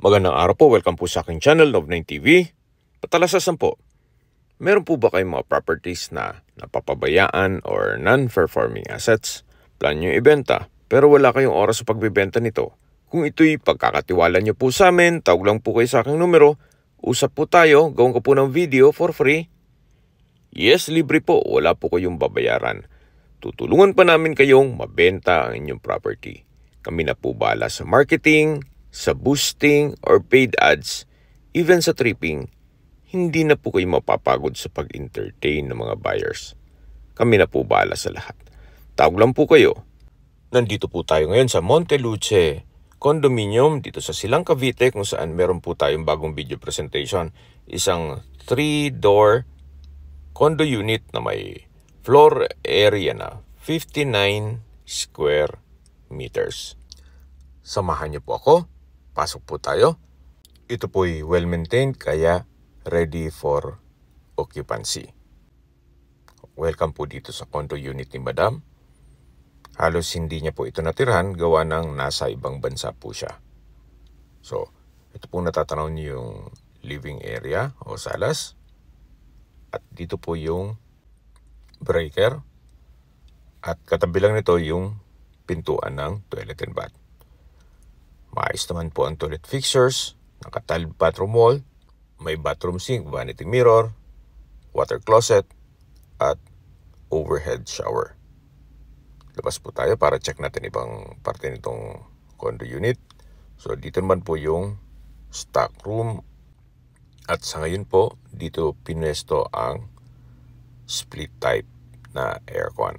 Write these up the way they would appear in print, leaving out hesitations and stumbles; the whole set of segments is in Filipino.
Magandang araw po, welcome po sa aking channel, Nov9 TV. Patalasasan po, meron po ba kayong mga properties na napapabayaan or non-performing assets? Plan nyo ibenta, pero wala kayong oras sa pagbibenta nito. Kung ito'y pagkakatiwala nyo po sa amin, tawag lang po kayo sa aking numero, usap po tayo, gawin ko po ng video for free. Yes, libre po, wala po kayong babayaran. Tutulungan pa namin kayong mabenta ang inyong property. Kami na po bahala sa marketing, sa boosting or paid ads, even sa tripping. Hindi na po kayo mapapagod sa pag-entertain ng mga buyers. Kami na po bahala sa lahat. Tawag lang po kayo. Nandito po tayo ngayon sa Monteluce Condominium dito sa Silang Cavite, kung saan meron po tayong bagong video presentation. Isang 3-door condo unit na may floor area na 59 square meters. Samahan niyo po ako. Pasok po tayo. Ito po'y well-maintained kaya ready for occupancy. Welcome po dito sa condo unit ni Madam. Halos hindi niya po ito natirhan gawa ng nasa ibang bansa po siya. So, ito po natatanaw niyo yung living area o salas. At dito po yung breaker. At katabi lang nito yung pintuan ng toilet and bath. Maayos naman po ang toilet fixtures, naka-tiled bathroom wall, may bathroom sink, vanity mirror, water closet, at overhead shower. Labas po tayo para check natin ibang parte nitong condo unit. So dito naman po yung stock room. At sa ngayon po, dito pinuesto ang split type na aircon.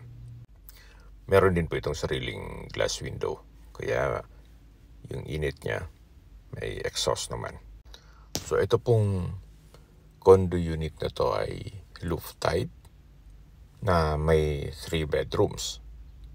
Meron din po itong sariling glass window. Kaya yung init niya may exhaust naman. So ito pong condo unit na to ay loft type na may 3 bedrooms.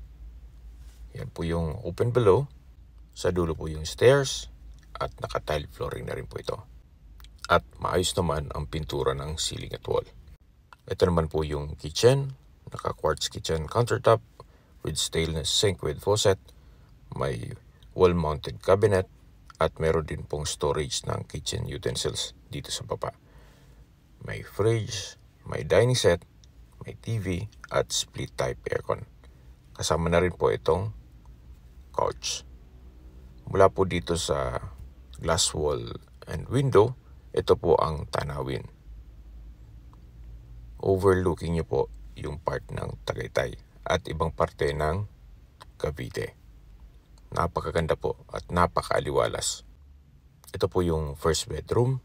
Yan po yung open below. Sa dulo po yung stairs at naka-tile flooring na rin po ito. At maayos naman ang pintura ng ceiling at wall. Ito naman po yung kitchen. Naka-quartz kitchen countertop with stainless sink with faucet. May wall-mounted cabinet at meron din pong storage ng kitchen utensils dito sa baba. May fridge, may dining set, may TV at split type aircon. Kasama na rin po itong couch. Mula po dito sa glass wall and window, ito po ang tanawin. Overlooking niyo po yung part ng Tagaytay at ibang parte ng Cavite. Napakaganda po at napakaaliwalas. Ito po yung first bedroom.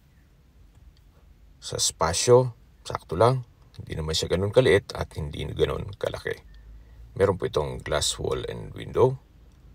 Sa spasyo, sakto lang. Hindi naman siya ganun kaliit at hindi ganun kalaki. Meron po itong glass wall and window.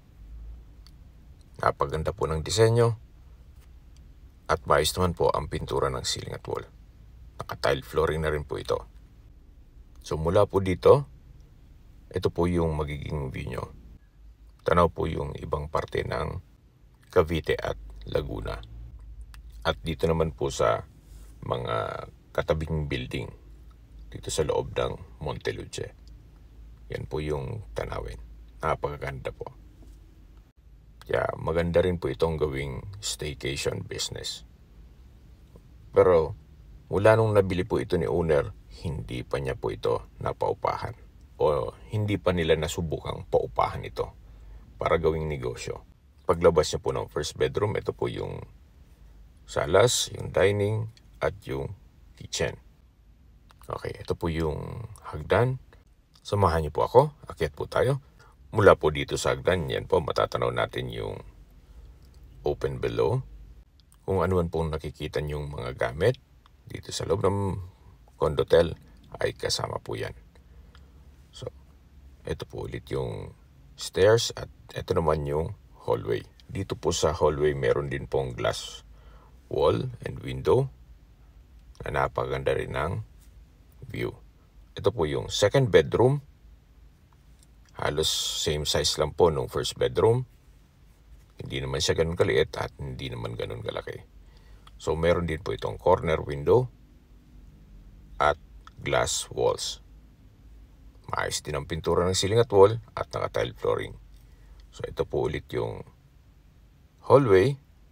Napaganda po ng disenyo. At maayos naman po ang pintura ng ceiling at wall. Naka-tile flooring na rin po ito. So mula po dito, ito po yung magiging view nyo. Tanaw po yung ibang parte ng Cavite at Laguna. At dito naman po sa mga katabing building dito sa loob ng Monteluce. Yan po yung tanawin. Napakaganda po. Kaya maganda rin po itong gawing staycation business. Pero mula nung nabili po ito ni owner, hindi pa niya po ito napaupahan. O hindi pa nila nasubukang paupahan ito para gawing negosyo. Paglabas niyo po ng first bedroom, ito po yung salas, yung dining, at yung kitchen. Okay, ito po yung hagdan. Samahan niyo po ako, akyat po tayo. Mula po dito sa hagdan, yan po matatanaw natin yung open below. Kung ano man pong nakikita niyong mga gamit dito sa loob ng condotel ay kasama po yan. So, ito po ulit yung stairs at ito naman yung hallway. Dito po sa hallway meron din pong glass wall and window na napaganda rin ng view. Ito po yung second bedroom. Halos same size lang po nung first bedroom. Hindi naman siya ganun kaliit at hindi naman ganun kalaki. So meron din po itong corner window at glass walls. Maayos din ang pintura ng ceiling at wall at naka-tile flooring. So ito po ulit yung hallway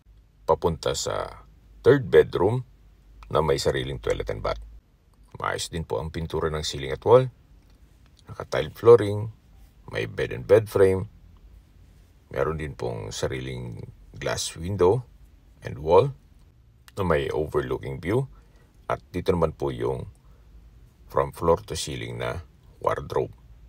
papunta sa third bedroom na may sariling toilet and bath. Maayos din po ang pintura ng ceiling at wall. Naka-tile flooring, may bed and bed frame. Meron din pong sariling glass window and wall na may overlooking view. At dito naman po yung from floor to ceiling na wardrobe.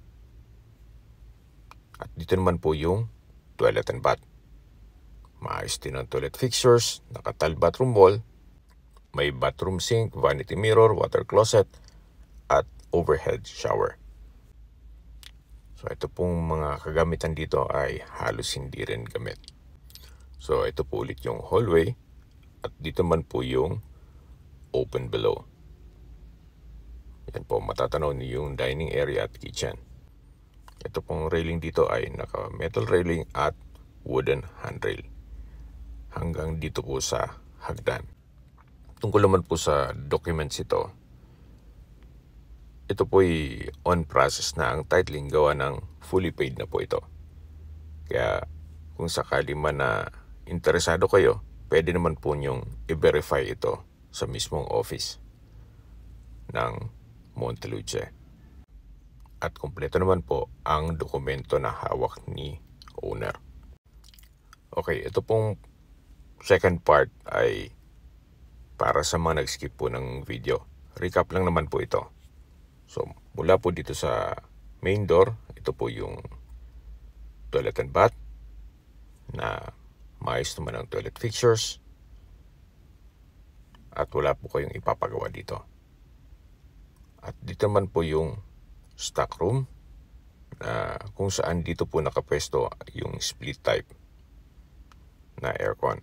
At dito naman po yung toilet and bath. Maayos din ang toilet fixtures, naka-tile bathroom wall, may bathroom sink, vanity mirror, water closet, at overhead shower. So ito pong mga kagamitan dito ay halos hindi rin gamit. So ito po ulit yung hallway at dito man po yung open below. Yan po, matatanaw niyo yung dining area at kitchen. Ito pong railing dito ay naka-metal railing at wooden handrail. Hanggang dito po sa hagdan. Tungkol naman po sa documents ito po ay on process na ang titling gawa ng fully paid na po ito. Kaya kung sakali man na interesado kayo, pwede naman po nyong i-verify ito sa mismong office ng Monteluce. At kumpleto naman po ang dokumento na hawak ni owner. Okay, ito pong second part ay para sa mga nag-skip po ng video. Recap lang naman po ito. So, mula po dito sa main door, ito po yung toilet and bath na maayos naman ang toilet fixtures at wala po kayong ipapagawa dito. At dito naman po yung stock room na kung saan dito po nakapwesto yung split type na aircon.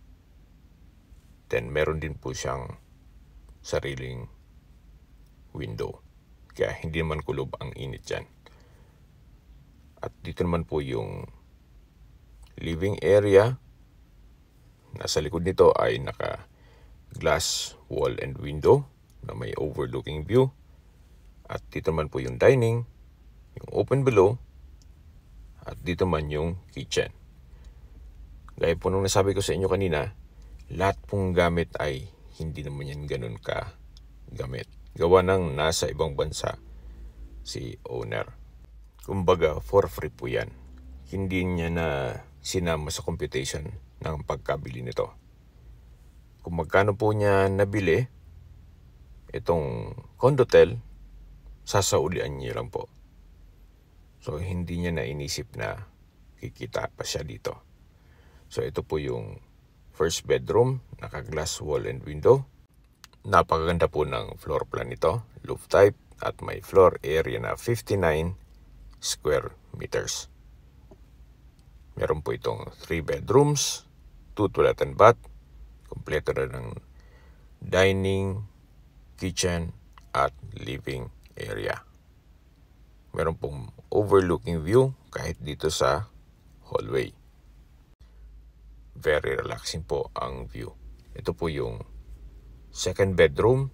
Then meron din po siyang sariling window. Kaya hindi naman kulob ang init dyan. At dito naman po yung living area. Nasa likod nito ay naka glass wall and window na may overlooking view. At dito naman po yung dining, yung open below, at dito man yung kitchen. Gaya po nung nasabi ko sa inyo kanina, lahat pong gamit ay hindi naman yan ganun ka gamit. Gawa ng nasa ibang bansa si owner. Kumbaga, for free po yan. Hindi niya na sinama sa computation ng pagkabili nito. Kung magkano po niya nabili itong condotel, sasaulian niya lang po. So, hindi niya na inisip na kikita pa siya dito. So, ito po yung first bedroom, naka-glass wall and window. Napakaganda po ng floor plan nito, roof type, at may floor area na 59 square meters. Meron po itong 3 bedrooms, 2 toilet and bath, kompleto na ng dining, kitchen, at living area. Meron pong overlooking view kahit dito sa hallway. Very relaxing po ang view. Ito po yung second bedroom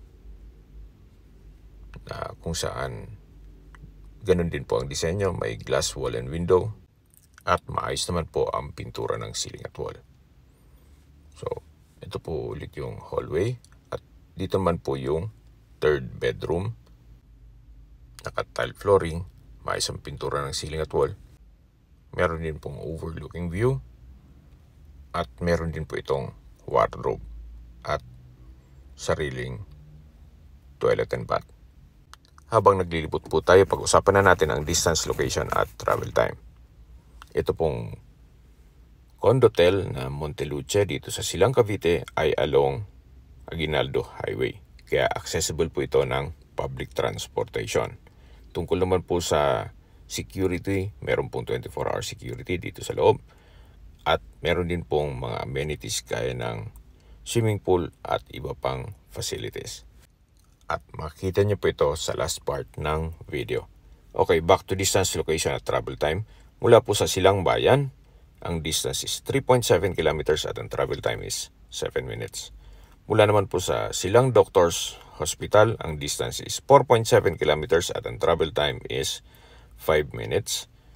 na kung saan ganun din po ang disenyo. May glass wall and window at maayos naman po ang pintura ng ceiling at wall. So, ito po ulit yung hallway at dito naman po yung third bedroom. Naka-tile flooring, maayos ang pintura ng ceiling at wall. Meron din pong overlooking view at meron din po itong wardrobe at sariling toilet and bath. Habang naglilibot po tayo, pag-usapan na natin ang distance, location at travel time. Ito pong condotel na Monteluce dito sa Silang Cavite ay along Aguinaldo Highway. Kaya accessible po ito ng public transportation. Tungkol naman po sa security, meron pong 24-hour security dito sa loob. At meron din pong mga amenities gaya ng swimming pool at iba pang facilities. At makikita nyo po ito sa last part ng video. Okay, back to distance, location at travel time. Mula po sa Silang Bayan, ang distance is 3.7 kilometers at ang travel time is 7 minutes. Mula naman po sa Silang Doctors Hospital, ang distance is 4.7 kilometers at ang travel time is 5 minutes.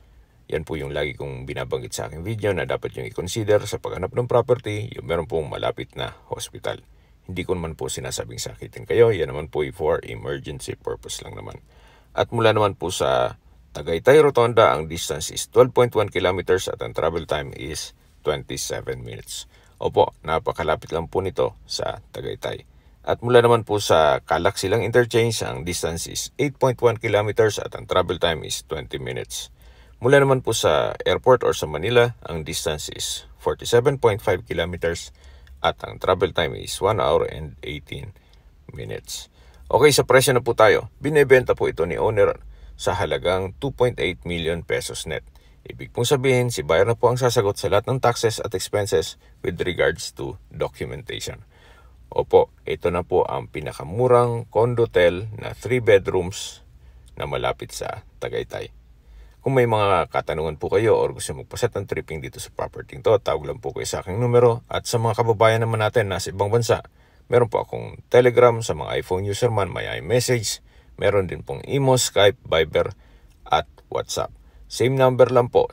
Yan po yung lagi kong binabanggit sa aking video na dapat yung i-consider sa paghanap ng property, yung meron pong malapit na hospital. Hindi ko naman po sinasabing sakitin kayo, yan naman po for emergency purpose lang naman. At mula naman po sa Tagaytay Rotonda, ang distance is 12.1 kilometers at ang travel time is 27 minutes. Opo, napakalapit lang po nito sa Tagaytay. At mula naman po sa Calac-Silang Interchange, ang distance is 8.1 kilometers at ang travel time is 20 minutes. Mula naman po sa airport or sa Manila, ang distance is 47.5 kilometers at ang travel time is 1 hour and 18 minutes. Okay, sa presyo na po tayo. Binebenta po ito ni owner sa halagang 2.8 million pesos net. Ibig pong sabihin, si buyer na po ang sasagot sa lahat ng taxes at expenses with regards to documentation. Opo, ito na po ang pinakamurang condotel na 3 bedrooms na malapit sa Tagaytay. Kung may mga katanungan po kayo or gusto magpaset ng tripping dito sa property to, tawag lang po kayo sa aking numero. At sa mga kababayan naman natin nasa ibang bansa, meron po akong Telegram sa mga iPhone user man, may iMessage. Meron din pong Imo, Skype, Viber at WhatsApp. Same number lang po,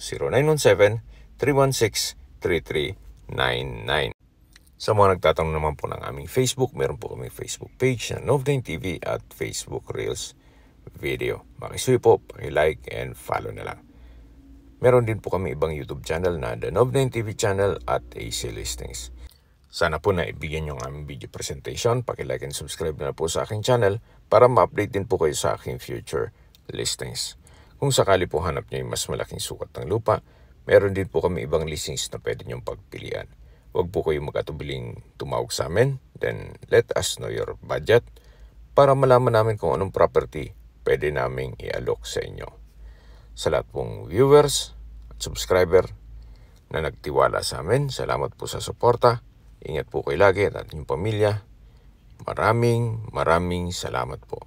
0917-316-3399. Sa mga nagtatanong naman po ng aming Facebook, meron po kami Facebook page na Nov9 TV at Facebook Reels video. Makisuyo po, paki-like and follow na lang. Meron din po kami ibang YouTube channel na The Nov9 TV channel at AC Listings. Sana po na ibigyan nyo ang aming video presentation. Paki-like and subscribe na po sa aking channel para ma-update din po kayo sa aking future listings. Kung sakali po hanap nyo yung mas malaking sukat ng lupa, meron din po kami ibang listings na pwede nyong pagpilian. Huwag po kayo mag-atubiling tumawag sa amin, then let us know your budget para malaman namin kung anong property pwede naming i-alok sa inyo. Sa lahat pong viewers at subscriber na nagtiwala sa amin, salamat po sa suporta. Ingat po kayo lagi at ating pamilya. Maraming salamat po.